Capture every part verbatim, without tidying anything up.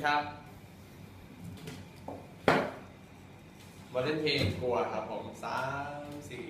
ครับมาเล่นเพลงกลัวครับผมสามสี่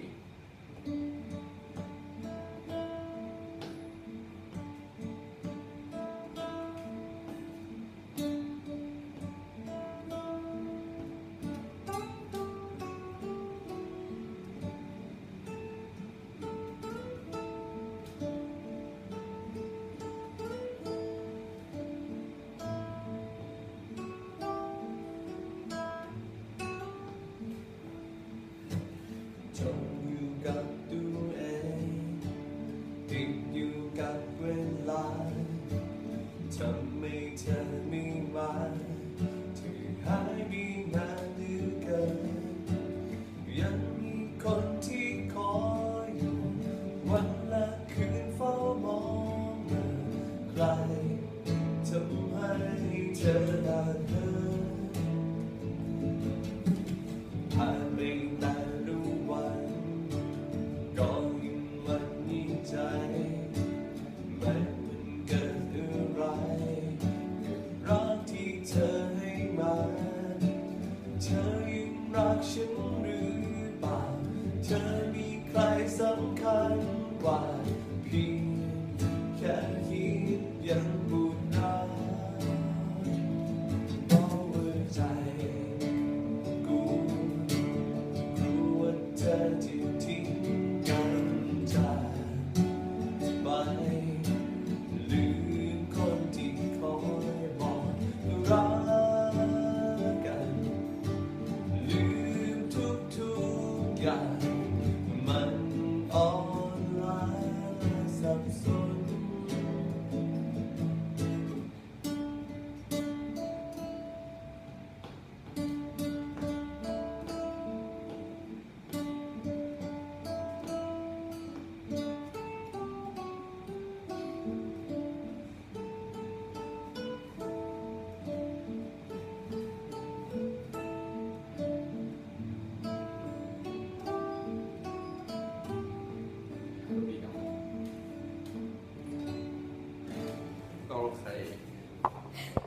จมอยู่กับตัวเองติดอยู่กับเวลาทำให้เธอไม่มาที่หายไปนานเหลือเกินยังมีคนที่คอยอยู่วันและคืนเฝ้ามองใครทำให้เธอละเธอ